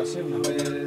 así una vez.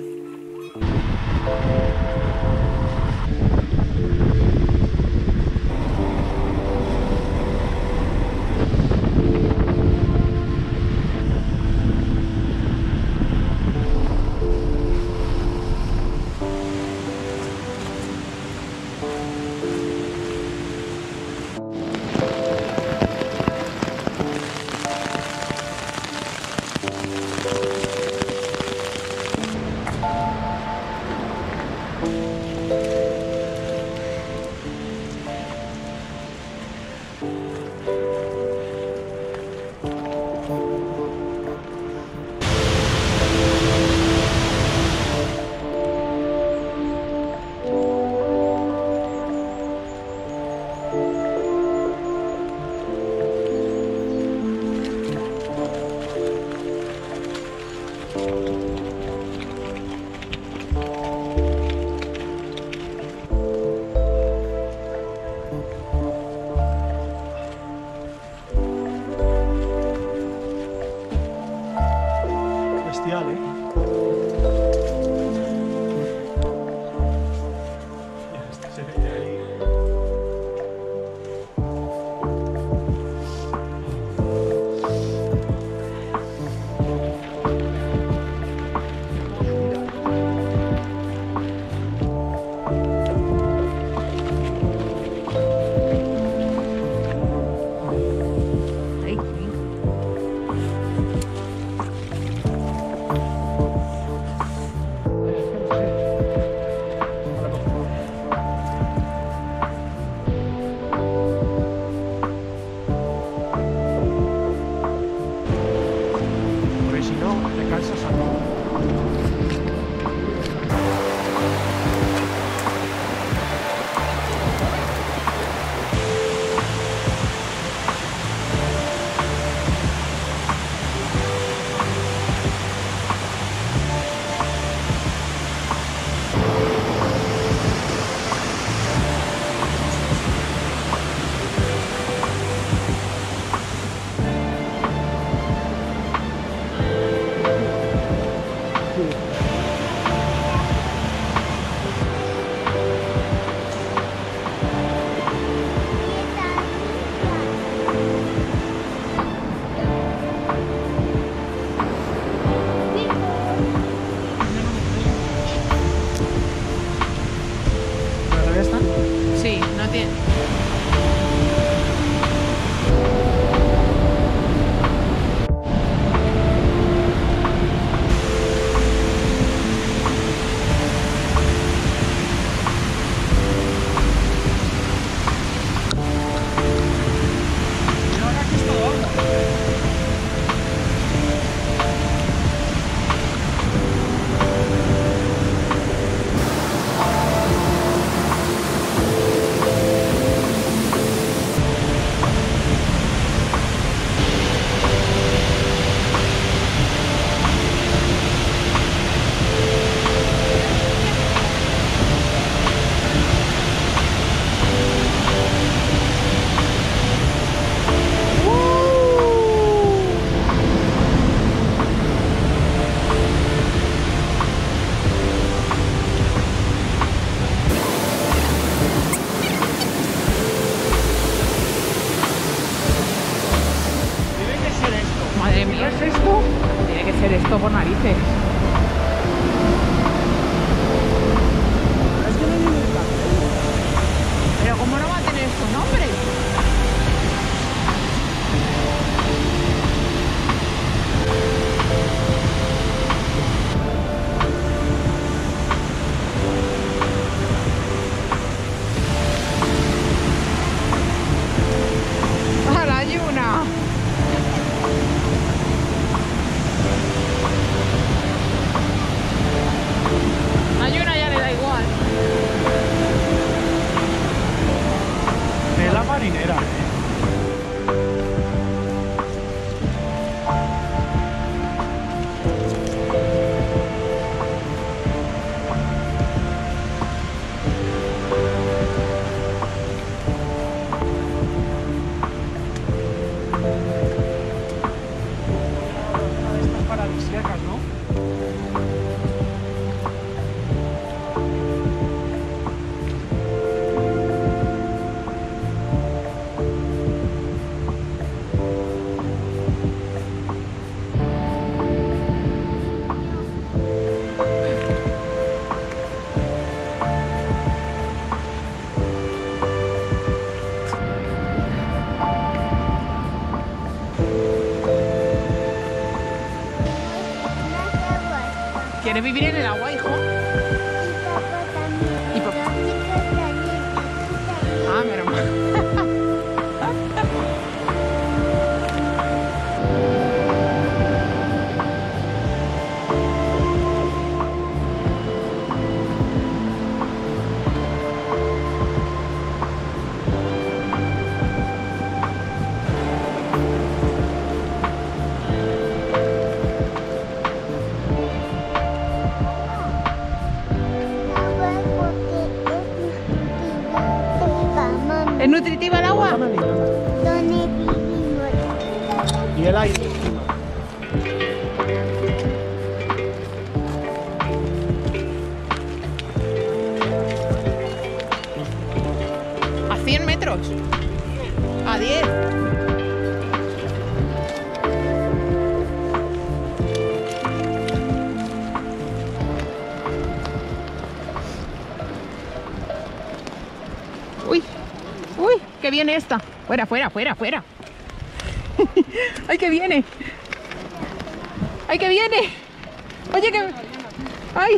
Bestial, ¿eh? Se ve ahí. Porque si no, te cansas a todo. ¿Pero todavía están? Sí, no tiene. Y ahora que es todo agua. Tiene que ser esto. Madre mía, ¿Qué es esto? tiene que ser esto por narices. Es que no viene el cartel. Pero ¿cómo no va a tener su nombre? ¡Hala, Yuna! ¿Quieres vivir en el agua, hijo? Y papá. Ah, mi hermano. ¿Es nutritiva el agua? Y el aire encima. ¿A 100 metros? ¿A 10? Uy, uy, que viene esta. Fuera, fuera, fuera, fuera. ¡Ay, que viene! ¡Ay, que viene! Oye, que... ¡Ay!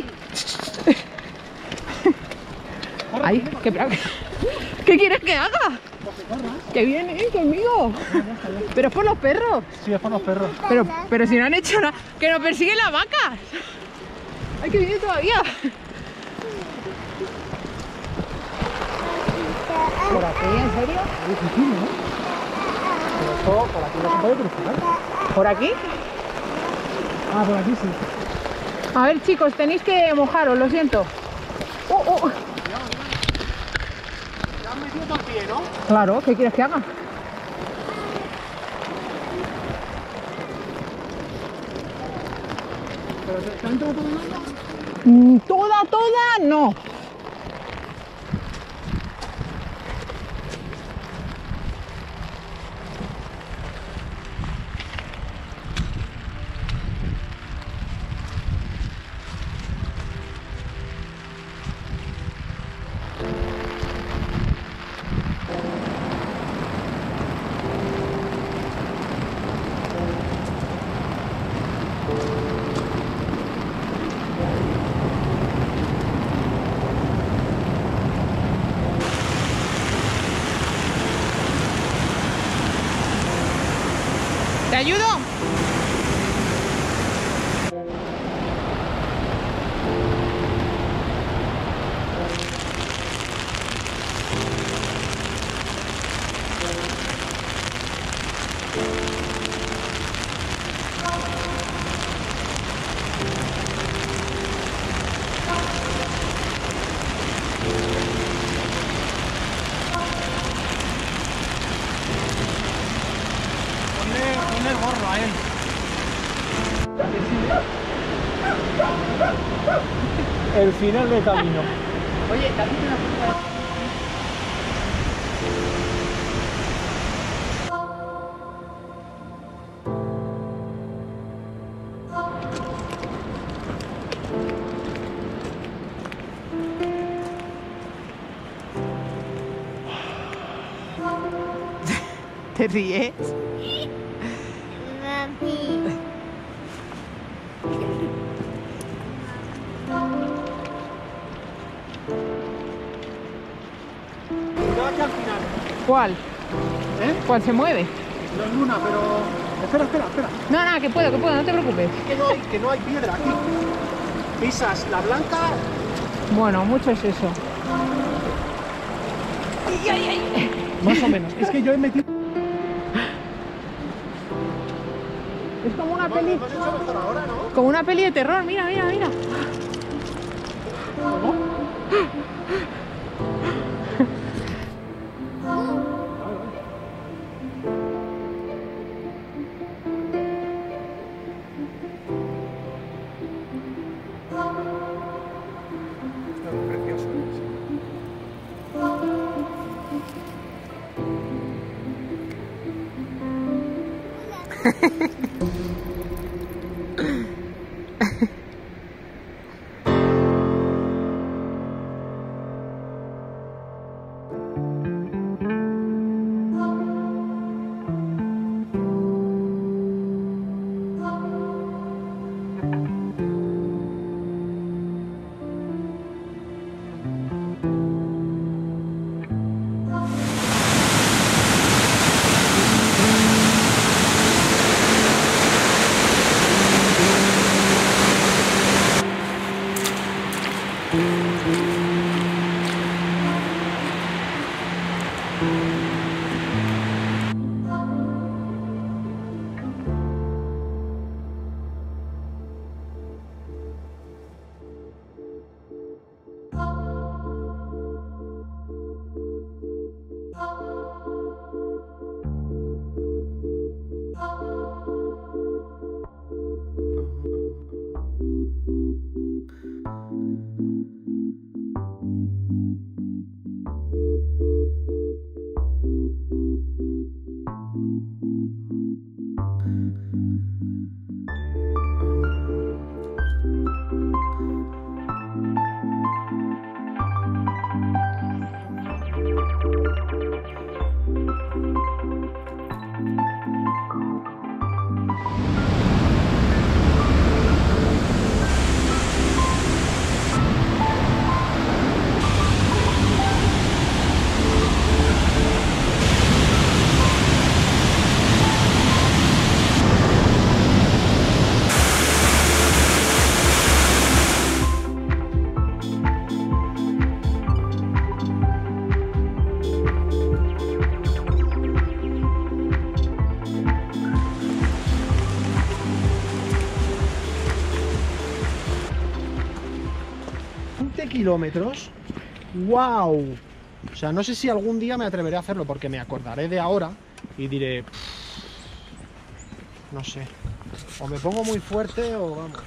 ¡Ay, qué bravo! ¿Qué quieres que haga? Que viene conmigo. Pero es por los perros. Sí, es por los perros. Pero si no han hecho nada. ¡Que nos persiguen las vacas! ¡Ay, que viene todavía! ¿Por aquí? ¿En serio? Es difícil, ¿no? Pero esto por aquí no se puede cruzar. ¿Por aquí? Ah, por aquí sí. A ver, chicos, tenéis que mojaros, lo siento. ¡Oh, oh! Ya han metido todo el pie, ¿no? Claro, ¿qué quieres que haga? Pero ¿te han entrado todo el agua? Toda, no. ¿Te ayudo? Ponle el gorro a él. El final del camino. Oye, ¿te has visto una foto? ¿Te ríes? Cuidado aquí al final. ¿Cuál? ¿Eh? ¿Cuál se mueve? No es luna, pero... Espera. No, nada, que puedo, no te preocupes. Que no hay piedra aquí. Pisas la blanca. Bueno, mucho es eso. Más o menos. Es que yo he metido... Es como una peli. Hemos hecho mejor ahora, ¿no? Como una peli de terror, mira, mira, mira. ¿Cómo? Precioso. kilómetros. ¡Wow! O sea, no sé si algún día me atreveré a hacerlo porque me acordaré de ahora y diré... No sé. O me pongo muy fuerte o vamos.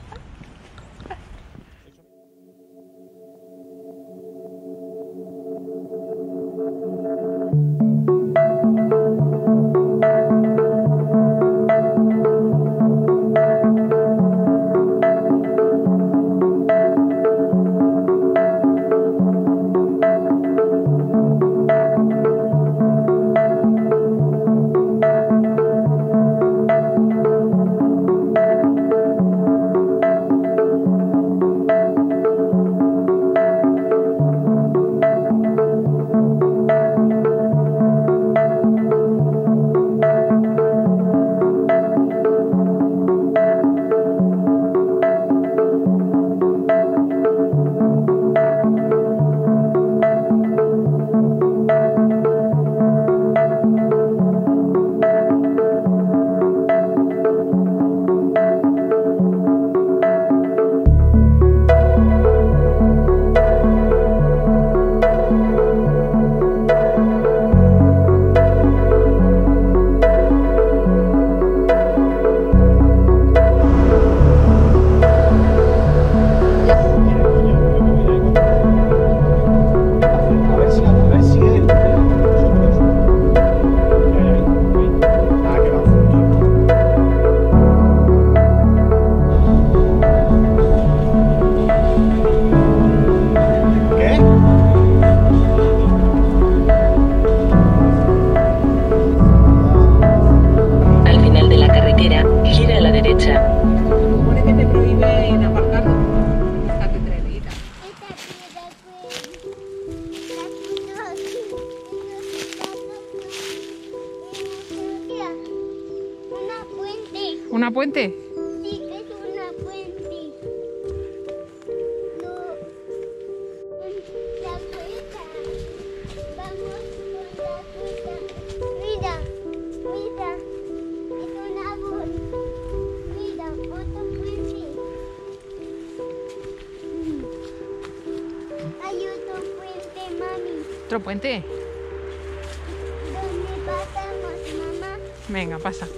¿Una puente? Sí, es una puente. No, la puerta. Vamos con la puerta. Mira, mira. Es un árbol. Mira, otro puente. Hay otro puente, mami. ¿Otro puente? ¿Dónde pasamos, mamá? Venga, pasa.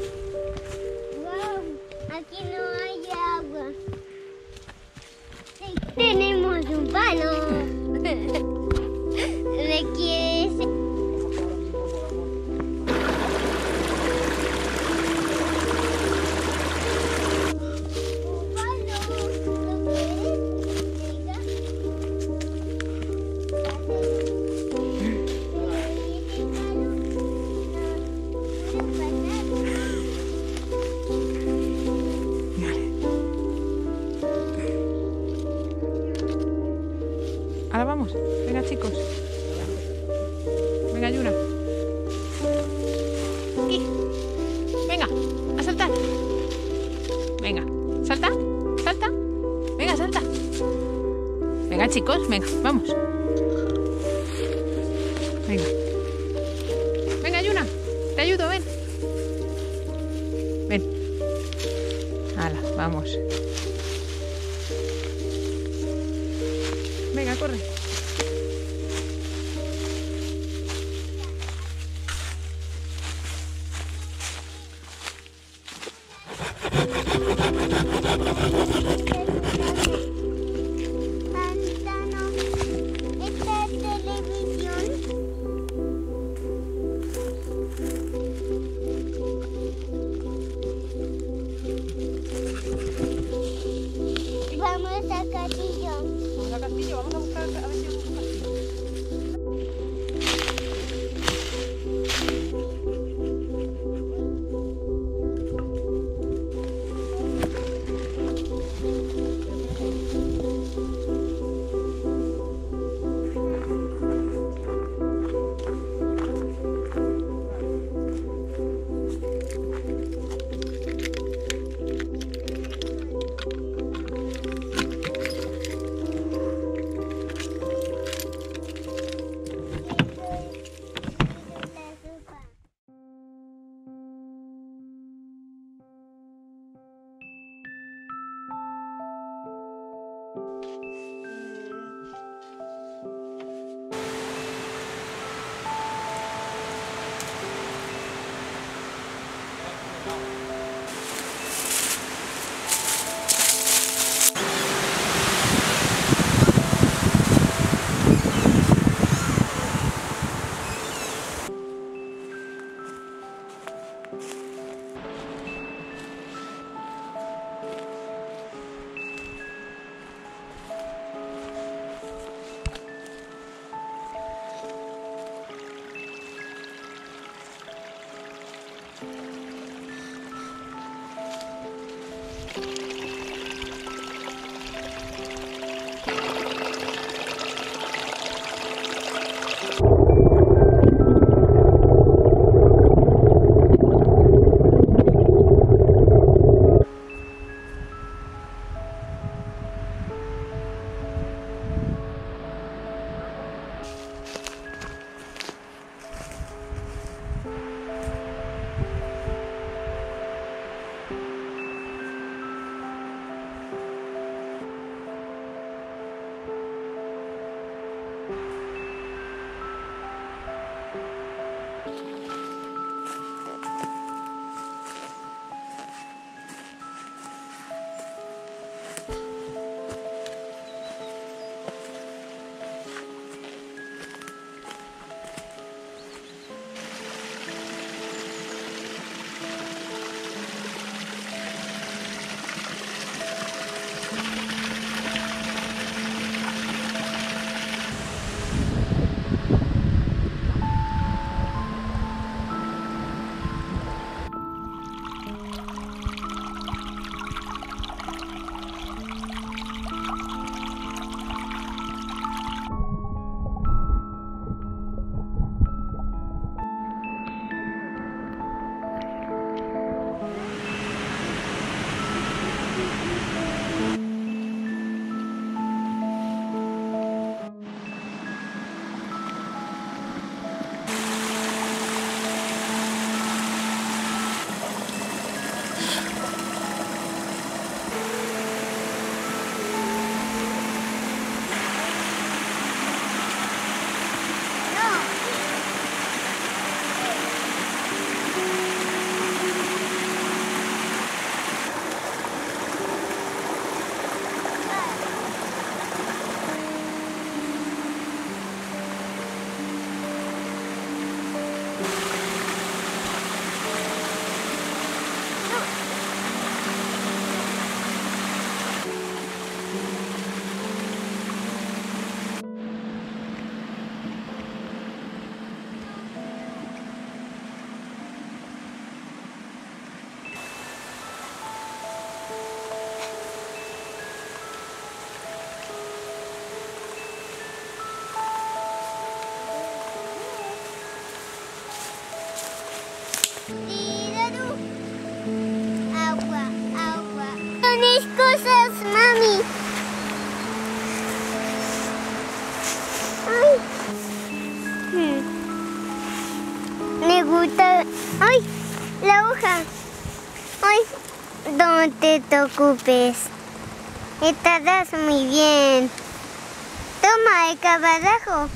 Aquí no hay agua. Sí, tenemos un palo. ¿Me quieres? Un palo. ¿Lo puedes? Venga. Ahora vamos. Venga, chicos. Venga, Yuna. Aquí. Venga, a saltar. Venga, salta, salta. Venga, salta. Venga, chicos, venga, vamos. Venga. Venga, Yuna. Te ayudo, ven. Ven. Hala, vamos. Venga, corre. Pantano. Esta es televisión. Vamos a Castillo. Vamos al castillo, vamos a buscar a ver ¡Ay! La hoja. ¡Ay! No te preocupes. Estarás muy bien. Toma el cabarajo.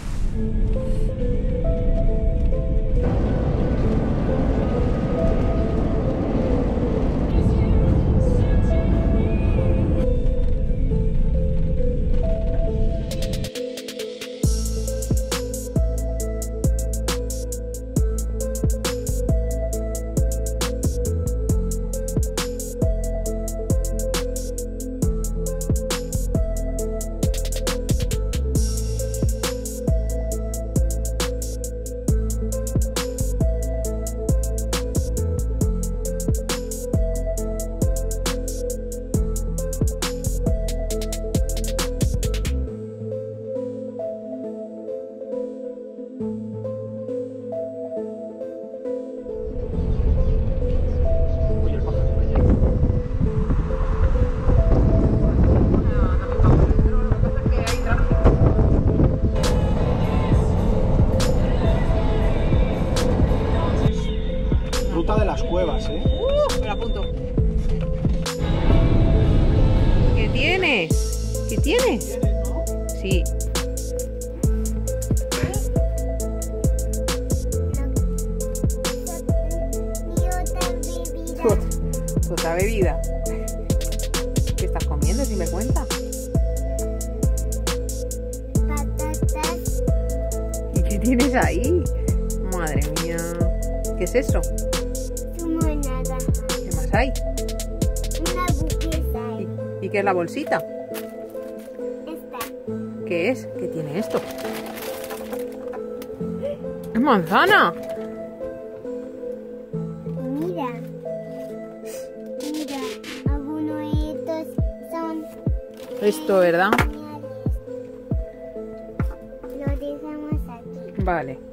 Ruta de las cuevas, ¿eh? Me la apunto. ¿Qué tiene? ¿Qué tiene? Sí. otra bebida. ¿Qué estás comiendo, si me cuenta? Patatas. ¿Y qué tienes ahí? Madre mía. ¿Qué es eso? Zumo de naranja. ¿Qué más hay? Una buquesa. ¿Y qué es la bolsita? Esta. ¿Qué es? ¿Qué tiene esto? ¡Es manzana! Mira. Mira. Algunos de estos son Esto, ¿verdad? señales. Lo dejamos aquí. Vale.